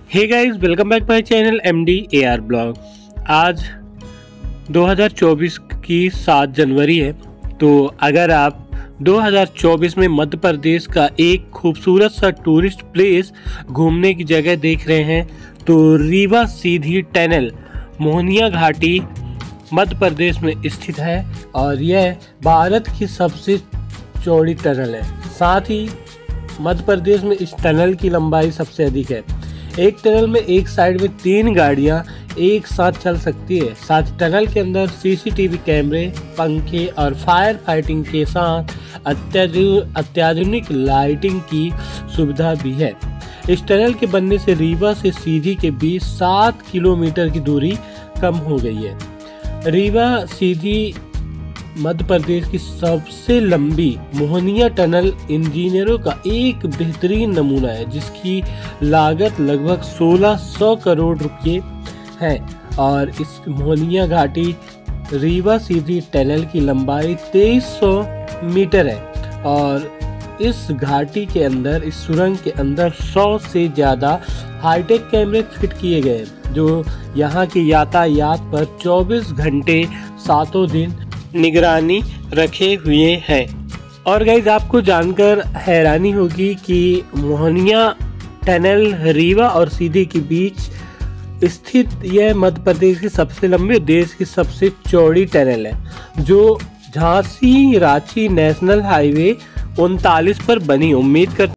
Hey guys, welcome back my channel MD AR blog. आज 2024 की 7 जनवरी है। तो अगर आप 2024 में मध्य प्रदेश का एक खूबसूरत सा टूरिस्ट प्लेस घूमने की जगह देख रहे हैं तो रीवा सीधी टनल मोहनिया घाटी मध्य प्रदेश में स्थित है और यह भारत की सबसे चौड़ी टनल है। साथ ही मध्य प्रदेश में इस टनल की लंबाई सबसे अधिक है। एक टनल में एक साइड में 3 गाड़ियां एक साथ चल सकती है। साथ ही टनल के अंदर CCTV कैमरे, पंखे और फायर फाइटिंग के साथ अत्याधुनिक लाइटिंग की सुविधा भी है। इस टनल के बनने से रीवा से सीधी के बीच 7 किलोमीटर की दूरी कम हो गई है। रीवा सीधी मध्य प्रदेश की सबसे लंबी मोहनिया टनल इंजीनियरों का एक बेहतरीन नमूना है, जिसकी लागत लगभग 1600 करोड़ रुपये है और इस मोहनिया घाटी रीवा सीधी टनल की लंबाई 2300 मीटर है और इस घाटी के अंदर, इस सुरंग के अंदर 100 से ज़्यादा हाईटेक कैमरे फिट किए गए हैं, जो यहाँ के यातायात पर 24 घंटे 7 दिन निगरानी रखे हुए हैं। और गाइज, आपको जानकर हैरानी होगी कि मोहनिया टनल रीवा और सीधी के बीच स्थित यह मध्य प्रदेश की सबसे लंबी और देश की सबसे चौड़ी टनल है, जो झांसी रांची नेशनल हाईवे 39 पर बनी। उम्मीद करते